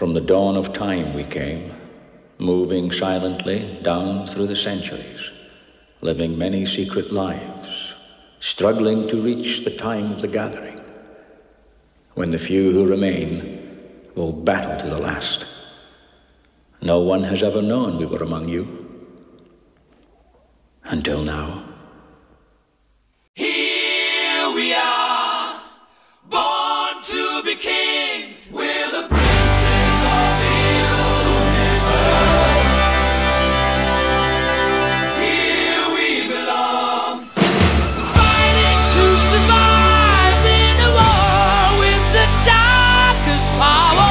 From the dawn of time we came, moving silently down through the centuries, living many secret lives, struggling to reach the time of the gathering, when the few who remain will battle to the last. No one has ever known we were among you, until now. Here we are, born to be kings. We're the princes of the universe. Here we belong, fighting to survive in a war with the darkest power.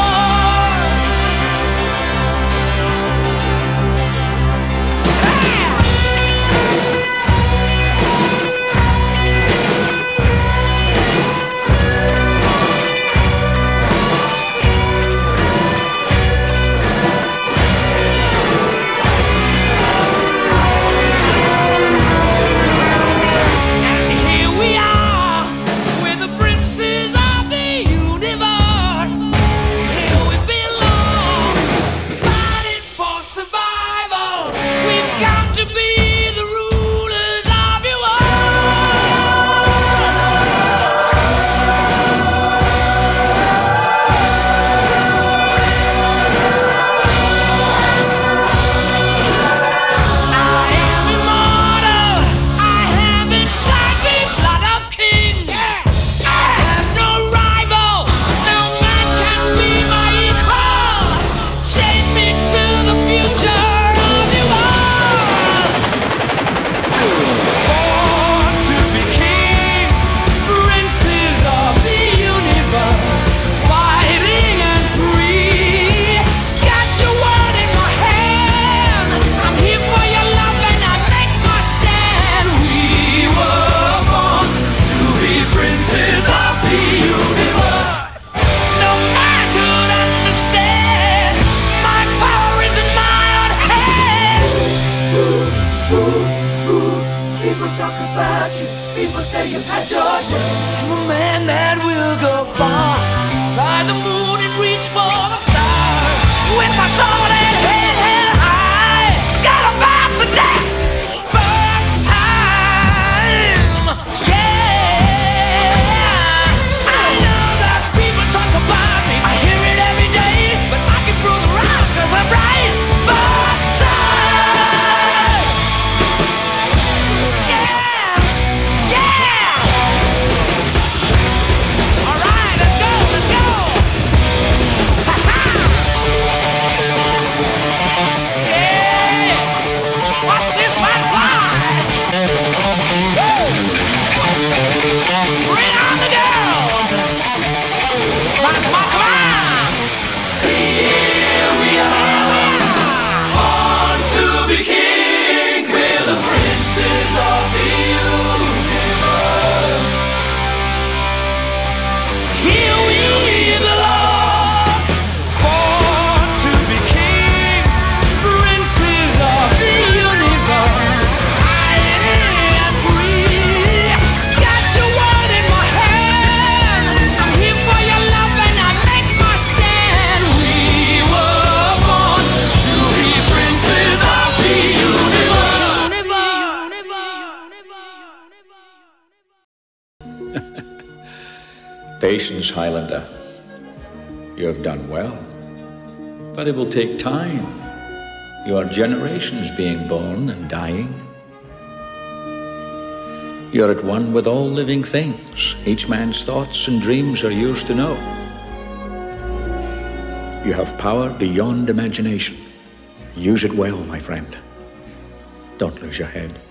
People say you've had your day. I'm a man that will go far, fly the moon and reach for the stars. With my sword and head held high, got a master test. First time, yeah. I know that people talk about me, I hear it every day, but I can prove it wrong, 'cause I'm right. First time, yeah. Patience, Highlander. You have done well, but it will take time. You are generations being born and dying. You're at one with all living things. Each man's thoughts and dreams are yours to know. You have power beyond imagination. Use it well, my friend. Don't lose your head.